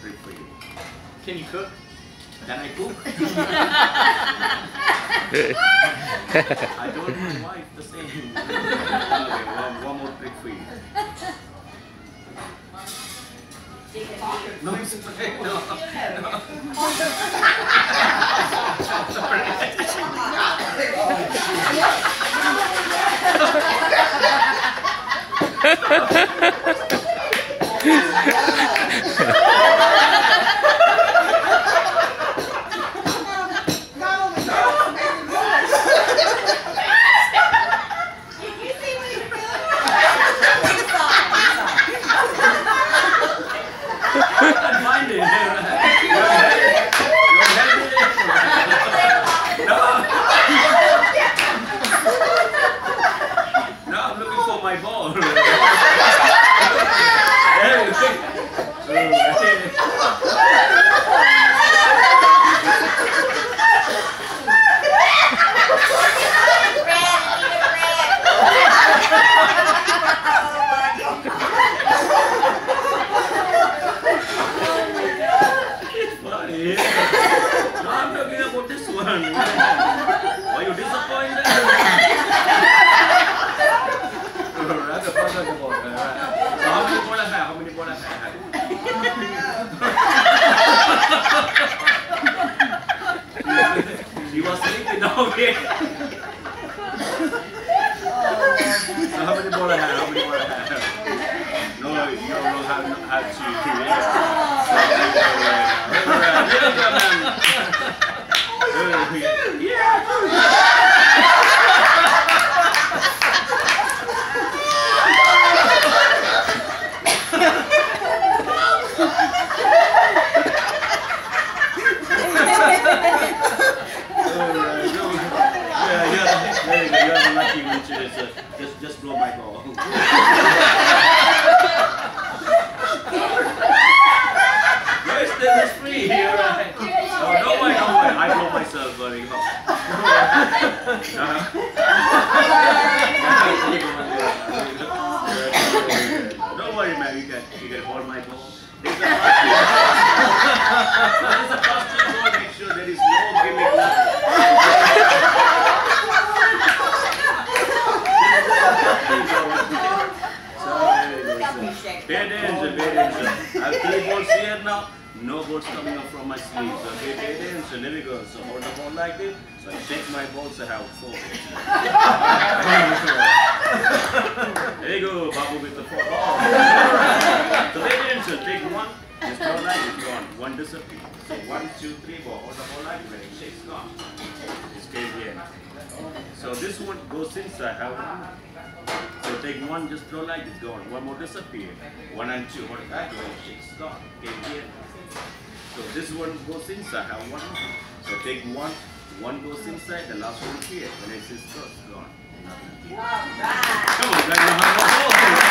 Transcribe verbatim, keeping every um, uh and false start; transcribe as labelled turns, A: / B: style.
A: trick for you. Can you cook? Can I cook? I told my wife the same. Okay, one, one more trick for you. No, it's okay. No. Why you disappointed? So how many more I have? How many more I have? She was sleeping now. Okay. So how many more I have? How many more I have? No, you don't have, have to. Just, just blow my ball. Yes, that is free. You're right. Oh, don't worry, don't worry. I blow myself, buddy. Don't worry, man. You can, you can hold my ball. This is a plastic ball. Make sure there is no gimmick. Pay attention, pay attention. I have three balls here now. No balls coming up from my sleeves. Okay, pay attention. There we go. So hold the ball like this. So I shake my balls. I have four balls. There you go, Babu with the four balls. So pay attention. Take one. Just throw like this. Gone. One disappears. So one, two, three ball. Hold the ball like this. It shakes. Gone. It stays here. So this one goes inside. Have one. So take one, just throw like this, gone. One more disappear. One and two, hold it back, go, shakes, gone. Okay, here. So this one goes inside, have one. So take one, one goes inside, the last one here. When it says close, gone. Come on, guys, you have a ball.